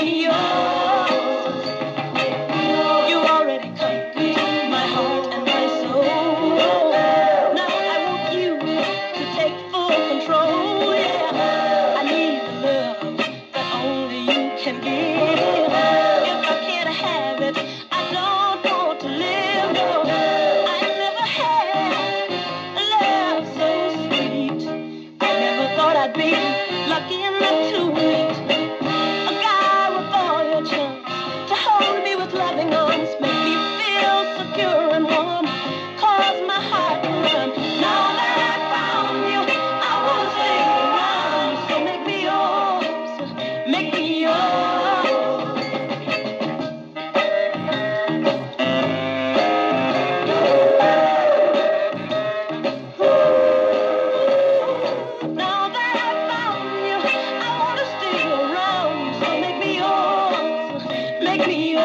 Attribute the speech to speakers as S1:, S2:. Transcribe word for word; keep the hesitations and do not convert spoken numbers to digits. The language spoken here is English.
S1: me yours. You already conquered my heart and my soul. Now I want you to take full control. Yeah, I need the love that only you can give. If I can't have it, I don't want to live. No, I never had love so sweet. I never thought I'd be lucky enough to meet a guy with all your charms, to hold me with loving arms, make me feel secure and warm, cause my heart to run. Now that I found you, I wanna stay around. So make me yours, make me yours. Now that I found you, I wanna stay around. So make me yours, make me yours.